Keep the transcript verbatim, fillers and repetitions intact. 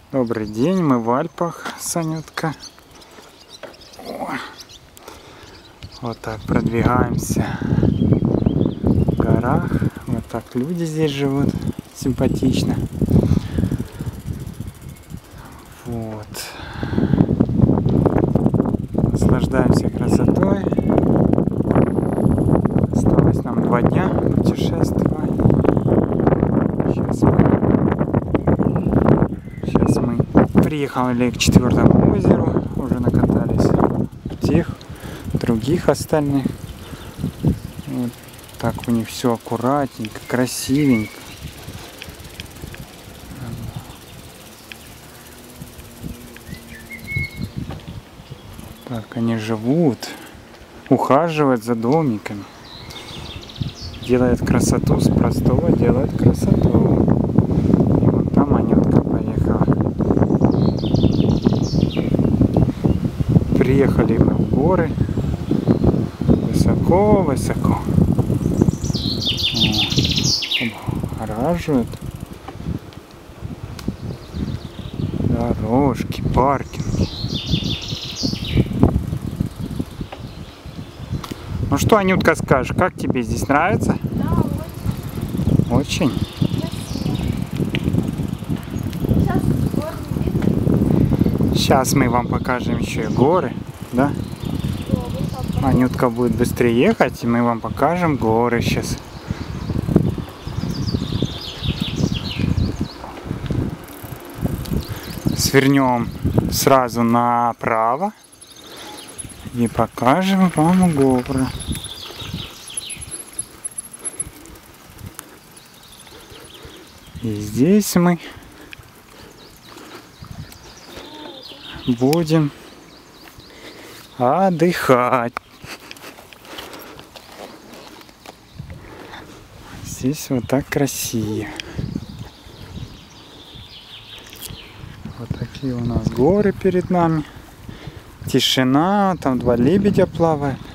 Добрый день, мы в Альпах с Анюткой. Вот так продвигаемся в горах. Вот так люди здесь живут, симпатично. Вот. Наслаждаемся красотой. Осталось нам два дня путешествовать. Сейчас мы, Сейчас мы приехали к четвертому озеру. Уже накатались тех, других остальных. Вот так у них все аккуратненько, красивенько. Так они живут, ухаживают за домиками, делают красоту, с простого делают красоту. И вот там Анютка поехала. Приехали мы в горы, высоко-высоко. Ораживают дорожки, паркинги. Ну что, Анютка, скажешь, как тебе здесь нравится? Да, очень. Очень? Сейчас горы видно. Сейчас мы вам покажем еще и горы, да? Анютка будет быстрее ехать, и мы вам покажем горы сейчас. Свернем сразу направо и покажем вам горы. И здесь мы будем отдыхать. Здесь вот так красиво. Вот такие у нас горы перед нами. Тишина, там два лебедя плавают.